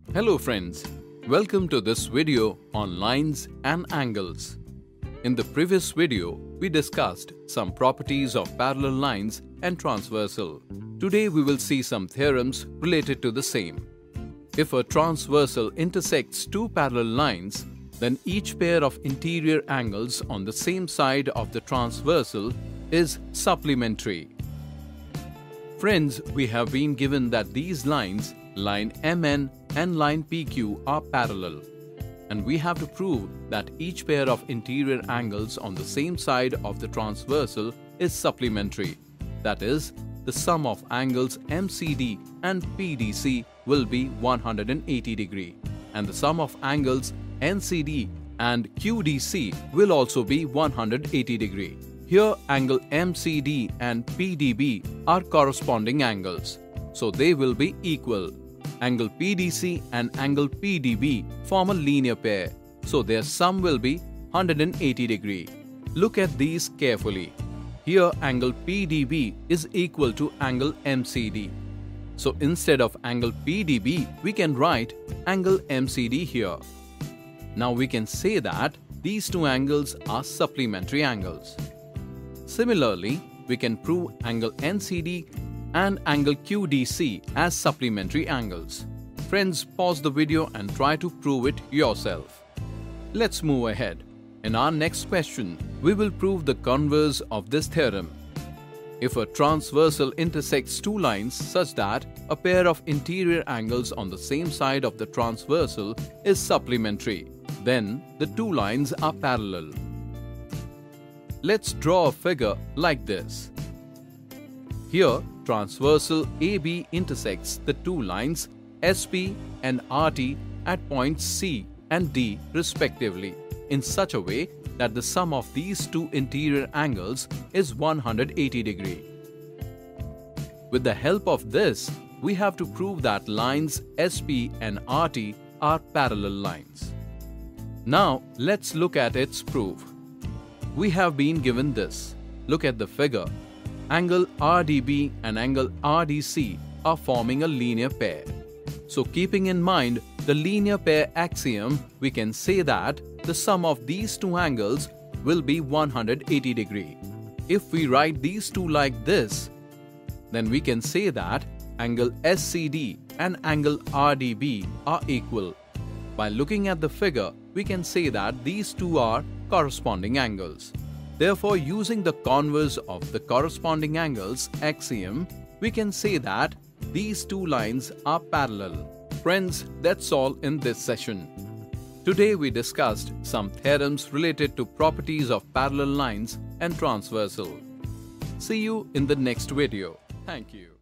Hello friends, welcome to this video on lines and angles. In the previous video, we discussed some properties of parallel lines and transversal. Today we will see some theorems related to the same. If a transversal intersects two parallel lines, then each pair of interior angles on the same side of the transversal is supplementary. Friends, we have been given that these lines, line MN and line PQ, are parallel. And we have to prove that each pair of interior angles on the same side of the transversal is supplementary. That is, the sum of angles MCD and PDC will be 180 degree, and the sum of angles NCD and QDC will also be 180 degree. Here, angle MCD and PDB are corresponding angles, so they will be equal. Angle PDC and angle PDB form a linear pair, so their sum will be 180 degree. Look at these carefully. Here, angle PDB is equal to angle MCD. So instead of angle PDB, we can write angle MCD here. Now we can say that these two angles are supplementary angles. Similarly, we can prove angle NCD and angle QDC as supplementary angles. Friends, pause the video and try to prove it yourself. Let's move ahead. In our next question, we will prove the converse of this theorem. If a transversal intersects two lines such that a pair of interior angles on the same side of the transversal is supplementary, then the two lines are parallel. Let's draw a figure like this. Here, transversal AB intersects the two lines SP and RT at points C and D respectively in such a way that the sum of these two interior angles is 180 degree. With the help of this, we have to prove that lines SP and RT are parallel lines. Now, let's look at its proof. We have been given this. Look at the figure. Angle RDB and angle RDC are forming a linear pair. So keeping in mind the linear pair axiom, we can say that the sum of these two angles will be 180 degree. If we write these two like this, then we can say that angle SCD and angle RDB are equal. By looking at the figure, we can say that these two are corresponding angles. Therefore, using the converse of the corresponding angles axiom, we can say that these two lines are parallel. Friends, that's all in this session. Today we discussed some theorems related to properties of parallel lines and transversal. See you in the next video. Thank you.